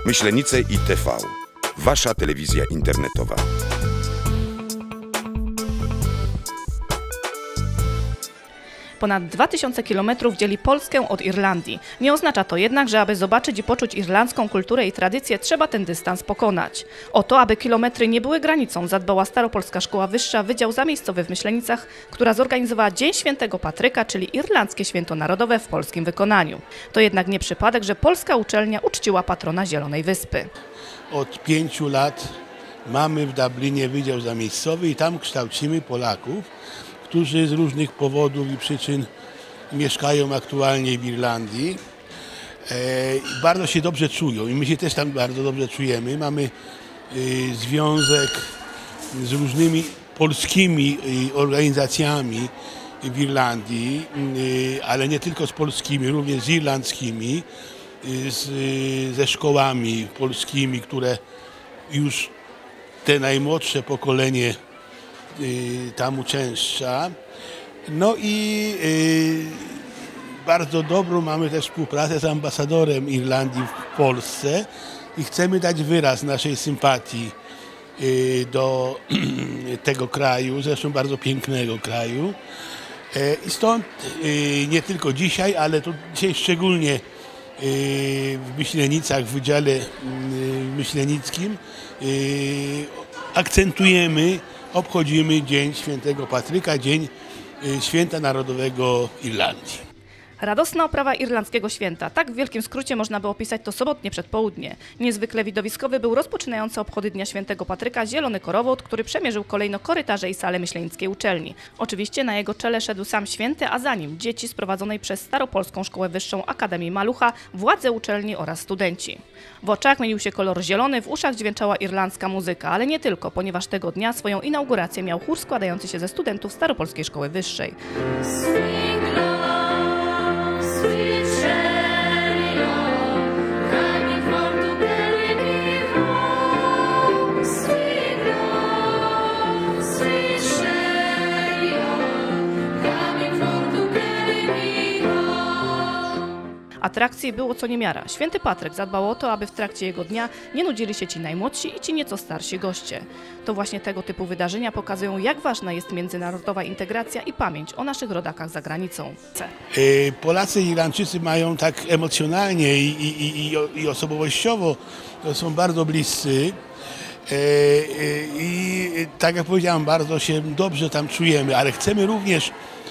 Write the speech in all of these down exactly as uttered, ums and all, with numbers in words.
Myślenice i T V. Wasza telewizja internetowa. Ponad dwa tysiące kilometrów dzieli Polskę od Irlandii. Nie oznacza to jednak, że aby zobaczyć i poczuć irlandzką kulturę i tradycję, trzeba ten dystans pokonać. O to, aby kilometry nie były granicą, zadbała Staropolska Szkoła Wyższa, Wydział Zamiejscowy w Myślenicach, która zorganizowała Dzień Świętego Patryka, czyli irlandzkie święto narodowe w polskim wykonaniu. To jednak nie przypadek, że polska uczelnia uczciła patrona Zielonej Wyspy. Od pięciu lat mamy w Dublinie Wydział Zamiejscowy i tam kształcimy Polaków, którzy z różnych powodów i przyczyn mieszkają aktualnie w Irlandii. E, bardzo się dobrze czują i my się też tam bardzo dobrze czujemy. Mamy e, związek z różnymi polskimi e, organizacjami w Irlandii, e, ale nie tylko z polskimi, również z irlandzkimi, e, z, e, ze szkołami polskimi, które już te najmłodsze pokolenie tam uczęszcza. No i y, bardzo dobrą mamy też współpracę z ambasadorem Irlandii w Polsce i chcemy dać wyraz naszej sympatii y, do y, tego kraju, zresztą bardzo pięknego kraju. Y, I stąd y, nie tylko dzisiaj, ale to dzisiaj szczególnie y, w Myślenicach, w Wydziale y, Myślenickim y, akcentujemy, obchodzimy Dzień Świętego Patryka, Dzień Święta Narodowego Irlandii. Radosna oprawa irlandzkiego święta. Tak w wielkim skrócie można by opisać to sobotnie przedpołudnie. Niezwykle widowiskowy był rozpoczynający obchody Dnia Świętego Patryka zielony korowód, który przemierzył kolejno korytarze i sale myślenickiej uczelni. Oczywiście na jego czele szedł sam święty, a za nim dzieci z prowadzonej przez Staropolską Szkołę Wyższą Akademii Malucha, władze uczelni oraz studenci. W oczach mienił się kolor zielony, w uszach dźwięczała irlandzka muzyka, ale nie tylko, ponieważ tego dnia swoją inaugurację miał chór składający się ze studentów Staropolskiej Szkoły Wyższej. Atrakcji było co niemiara. Święty Patryk zadbał o to, aby w trakcie jego dnia nie nudzili się ci najmłodsi i ci nieco starsi goście. To właśnie tego typu wydarzenia pokazują, jak ważna jest międzynarodowa integracja i pamięć o naszych rodakach za granicą. Polacy i Irlandczycy mają tak emocjonalnie i, i, i, i osobowościowo są bardzo bliscy. I tak jak powiedziałem, bardzo się dobrze tam czujemy, ale chcemy również,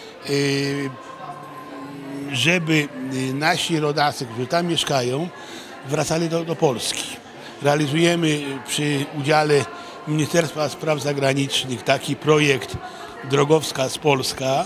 żeby nasi rodacy, którzy tam mieszkają, wracali do, do Polski. Realizujemy przy udziale Ministerstwa Spraw Zagranicznych taki projekt Drogowskaz Polska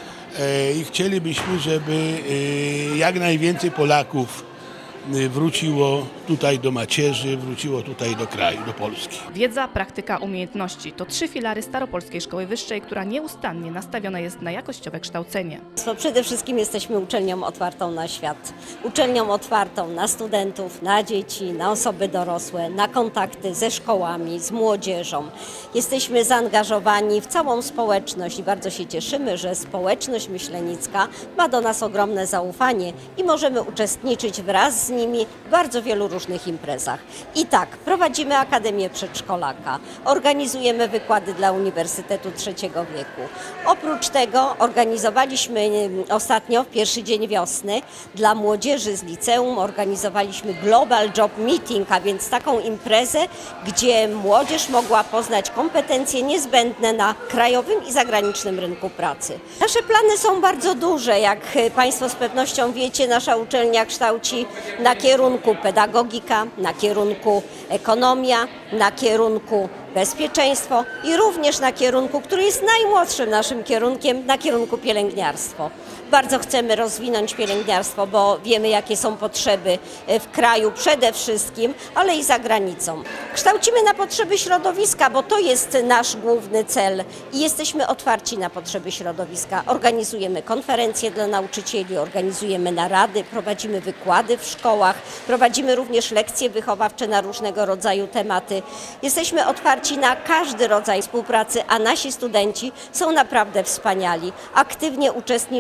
i chcielibyśmy, żeby jak najwięcej Polaków wróciło tutaj do macierzy, wróciło tutaj do kraju, do Polski. Wiedza, praktyka, umiejętności to trzy filary Staropolskiej Szkoły Wyższej, która nieustannie nastawiona jest na jakościowe kształcenie. Przede wszystkim jesteśmy uczelnią otwartą na świat. Uczelnią otwartą na studentów, na dzieci, na osoby dorosłe, na kontakty ze szkołami, z młodzieżą. Jesteśmy zaangażowani w całą społeczność i bardzo się cieszymy, że społeczność myślenicka ma do nas ogromne zaufanie i możemy uczestniczyć wraz z nimi w bardzo wielu różnych imprezach. I tak, prowadzimy Akademię Przedszkolaka, organizujemy wykłady dla Uniwersytetu Trzeciego Wieku. Oprócz tego organizowaliśmy ostatnio, w pierwszy dzień wiosny, dla młodzieży z liceum organizowaliśmy Global Job Meeting, a więc taką imprezę, gdzie młodzież mogła poznać kompetencje niezbędne na krajowym i zagranicznym rynku pracy. Nasze plany są bardzo duże, jak Państwo z pewnością wiecie, nasza uczelnia kształci na kierunku pedagogika, na kierunku ekonomia, na kierunku bezpieczeństwo i również na kierunku, który jest najmłodszym naszym kierunkiem, na kierunku pielęgniarstwo. Bardzo chcemy rozwinąć pielęgniarstwo, bo wiemy, jakie są potrzeby w kraju przede wszystkim, ale i za granicą. Kształcimy na potrzeby środowiska, bo to jest nasz główny cel i jesteśmy otwarci na potrzeby środowiska. Organizujemy konferencje dla nauczycieli, organizujemy narady, prowadzimy wykłady w szkołach, prowadzimy również lekcje wychowawcze na różnego rodzaju tematy. Jesteśmy otwarci na każdy rodzaj współpracy, a nasi studenci są naprawdę wspaniali. Aktywnie uczestniczą we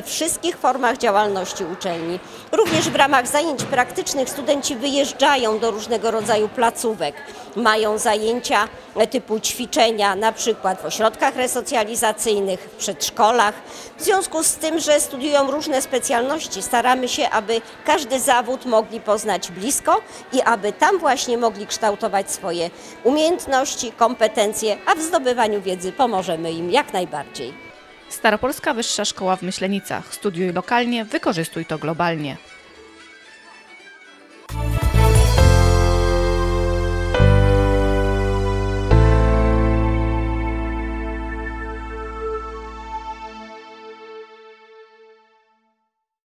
we wszystkich formach działalności uczelni. Również w ramach zajęć praktycznych studenci wyjeżdżają do różnego rodzaju placówek. Mają zajęcia typu ćwiczenia, na przykład w ośrodkach resocjalizacyjnych, w przedszkolach. W związku z tym, że studiują różne specjalności, staramy się, aby każdy zawód mogli poznać blisko i aby tam właśnie mogli kształtować swoje umiejętności, kompetencje, a w zdobywaniu wiedzy pomożemy im jak najbardziej. Staropolska Wyższa Szkoła w Myślenicach. Studiuj lokalnie, wykorzystuj to globalnie.